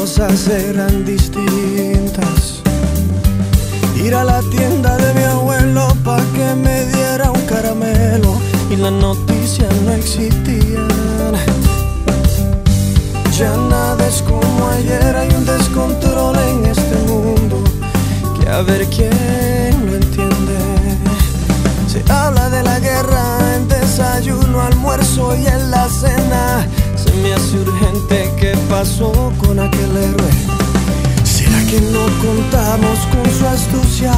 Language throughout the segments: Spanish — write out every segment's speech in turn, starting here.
cosas eran distintas. Ir a la tienda de mi abuelo pa' que me diera un caramelo y las noticias no existían. Ya nada es como ayer, hay un descontrol en este mundo que a ver quién lo entiende. Se habla de la guerra en desayuno, almuerzo y en la cena. Se me hace urgente qué pasó con aquel héroe. ¿Será que no contamos con su astucia?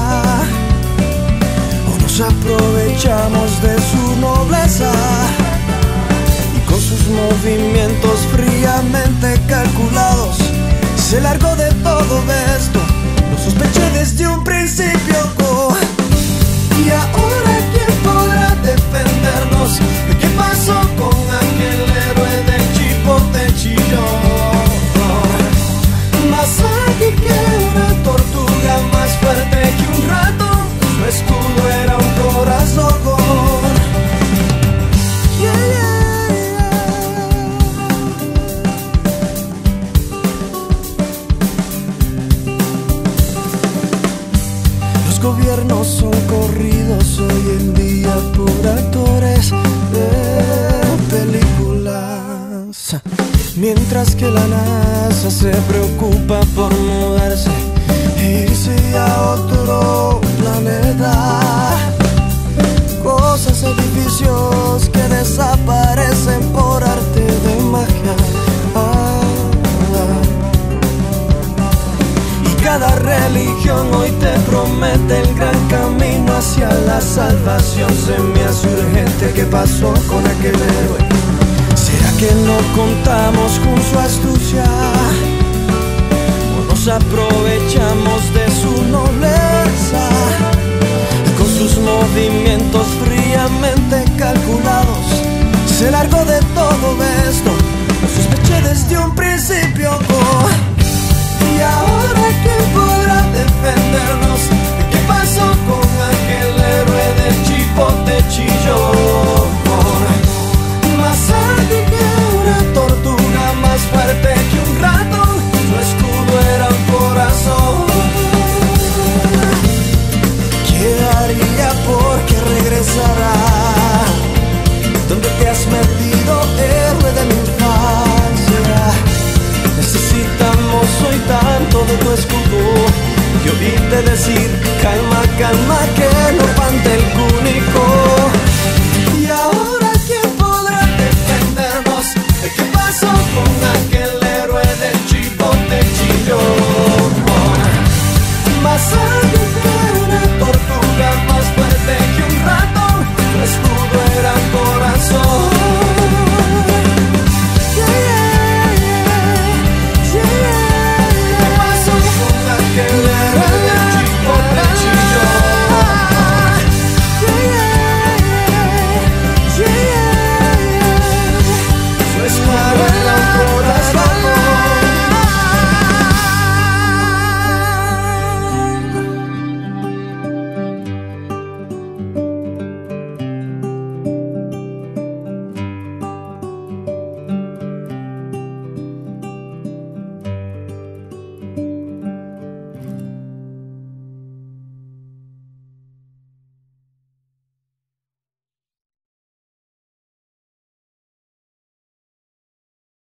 ¿O nos aprovechamos de su nobleza? Y con sus movimientos fríamente calculados se largó de todo esto. Lo sospeché desde un principio. Y ahora ¿quién podrá defendernos? ¿De qué pasó con aquel héroe del Chipote Chillón? Más ágil que una tortuga, más fuerte que un ratón, su escudo era un corazón. Yeah, yeah, yeah. Los gobiernos son corridos hoy en día por actores de películas, mientras que la NASA se preocupa por mudarse e irse a otro planeta. Cosas, edificios que desaparecen por arte de magia. Y cada religión hoy te promete el gran camino hacia la salvación. Se me hace urgente qué pasó con aquel héroe. ¿Será que no contamos con su astucia? ¿O nos aprovechamos de su nobleza? Y con sus movimientos fríamente calculados se largó de todo esto. Lo sospeché desde un principio. Y ahora ¿quién podrá defendernos? ¿De qué pasó con aquel héroe del Chipote Chillón? Más ágil que una tortuga, más fuerte que un ratón, su escudo era un corazón. ¿Qué haría porque regresara? ¿Dónde te has metido, héroe de mi infancia? Necesitamos hoy tanto de tu escudo y oírte decir calma, calma, que no pante el cúnico.